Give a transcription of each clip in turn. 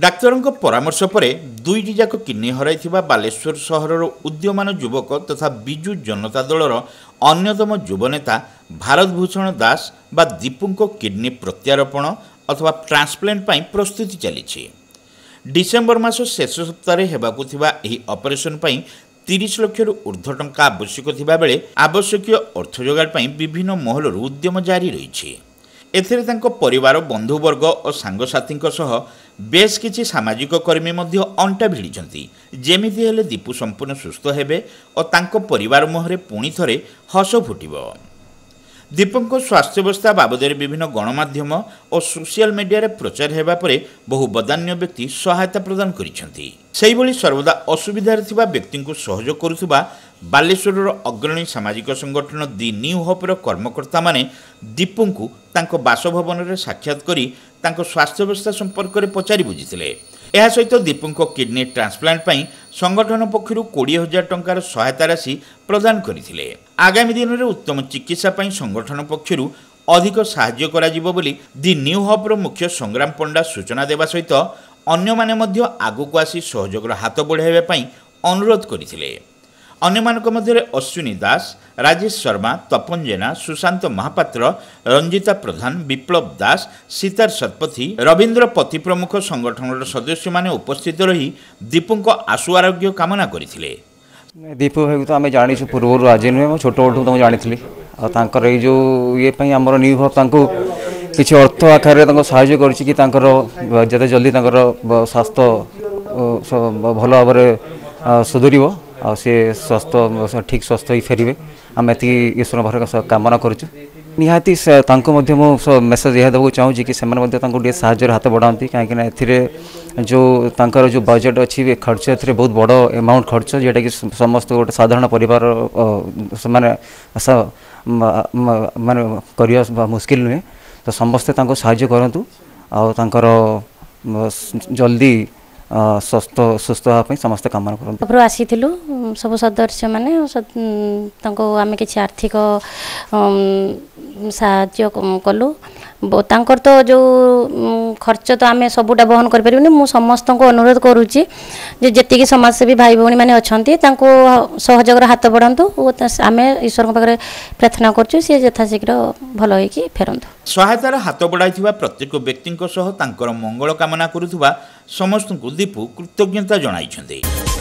डाक्तरों परामर्श पर दुईटी जाक किडनी हराइथिबा बालेश्वर सहरर उद्यमान युवक तथा विजु जनता दलर अन्यतम युवनेता भारत भूषण दास बा दीपू किडनी प्रत्यारोपण अथवा ट्रांसप्लांट पई प्रस्तुति चली। डिसेम्बर मास शेष सप्ताह हेबाकु थिबा एही ऑपरेशन पई 30 लाख रु ऊर्ध्व टंका आवश्यक थिबा बेले आवश्यक अर्थ जोगाड़ पई विभिन्न महलर उद्यम जारी रही। एथिरे तांको परिवार बंधुवर्ग और सांगसाथी सह बेस किछि सामाजिक कर्मी मध्य अंटा भिड़िछंती जेमिति हेले दीपू संपूर्ण सुस्थ हेबे और तांको परिवार मुहरे पुणी थरे हस फुटिबो। दीपू स्वास्थ्यावस्था बाबदरे विभिन्न गणमाध्यम और सोशल मीडिया रे प्रचार हेबा परे बहु बदान्य व्यक्ति सहायता प्रदान करिसेंती। सेहिभଳି सर्वदा असुविधार थिबा व्यक्ति को सहयोग करुथिबा बालेश्वर अग्रणी सामाजिक संगठन दि न्यू होपर कर्मकर्ता माने दीपू को तांको बासभवन रे साक्षात करी तांको स्वास्थ्यावस्था संपर्क में पचारि बुझीथिले। एहा सहित दीपू किडनी ट्रांसप्लांट पई संगठन पक्षरु 20,000 टंकार सहायता राशि प्रदान करथिले। आगामी दिन में उत्तम चिकित्सा पई संगठन पक्षरु अधिक साहाय्य करा जिवो बोली दि न्यू होपर मुख्य संग्राम पंडा सूचना देवा सहित अन्य माने मध्य आगुक आसी सहयोगर हाथ बढ़ाइबा पई अनुरोध करथिले। अन्य मानक मध्य अश्विनी दास, राजेश शर्मा, तपन जेना, सुशांत महापात्र, रंजिता प्रधान, विप्लव दास, सीतार शतपथी, रवींद्र पति प्रमुख संगठन सदस्य माने उपस्थित रही दीपू आशु आरोग्य कामना करथिले। दीपू भाई तो आम जानी पूर्व आज नुहे छोट बड़ तुम जानी और जो ये आमर न्यू हब किसी अर्थ आकार साहय करते जल्दी स्वास्थ्य भल भाव सुधर आ सी स्वास्थ्य ठीक स्वस्थ हो फेरे आम एति ईश्वर भर कामना करुँ। निहाती मुझे मेसेज यह देवाक चाहूँगी कि से साहय हाथ बढ़ाती कहीं जो तांकर जो बजेट अच्छी खर्च ए बहुत बड़ एमाउंट खर्च जोटा कि समस्त गोटे साधारण परिवार माने करने मुस्किल नुहे तो समस्ते साहय करूँ और जल्दी स्वस्थ सुस्थ होगापी समस्त कामना करूँ। आसी सब सदस्य मैंने आम कि आर्थिक साहाय्य कलु तांकर तो जो खर्च तो आम सबूटा बहन करें मु समस्त को अनुरोध करुच्ची जी समाजसेवी भाई भौणी मैंने अच्छा सहयोग हाथ बढ़ातु आम ईश्वर पाखे प्रार्थना करुँ सी यथाशीघ्र भल हो फेरतु। सहायतार हाथ बढ़ाई प्रत्येक व्यक्ति मंगल कामना करुवा समस्त को दीपू कृतज्ञता जणाइछन्ते।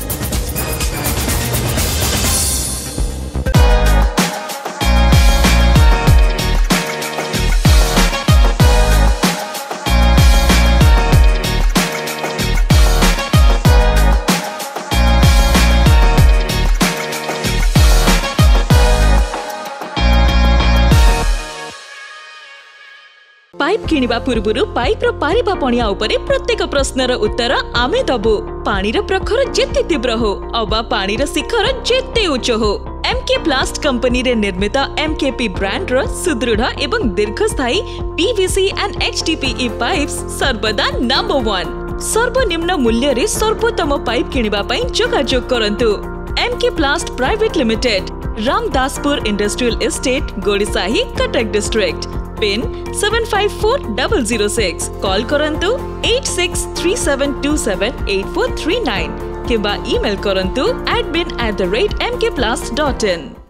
पाइप किनिबा पूर्वरु पाइप रो पारिबा पणिया उपरे प्रत्येक प्रश्नर उत्तर आमे दबु। पानीर प्रखर जेते तीव्र हो अबा पानीर शिखर जेते उच्च हो एमके प्लास्ट कंपनी रे निर्मित एमकेपी ब्रांड रो सुदृढ़ एवं दीर्घस्थायी पीवीसी एंड एचडीपीई पाइप्स सर्वदा नंबर 1। सर्वनिम्न मूल्य रे सर्वोत्तम पाइप किनिबा पई जोगाजोग करंतु। MK plast private limited, Ramdaspur industrial estate, Godisahi, Cuttack district. Pin 754006। Call करंतु 8637278439 किबा ईमेल करंतु admin@mkplast.in।